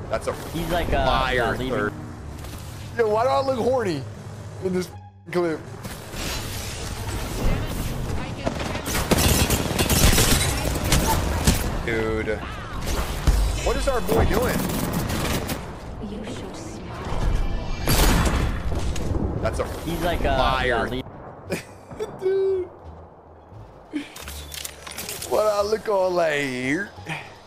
That's a He's like fire third. Yo, why do I look horny in this clip? Dude, what is our boy doing? You should smile. That's a He's like fire. Dude. What I look all like here?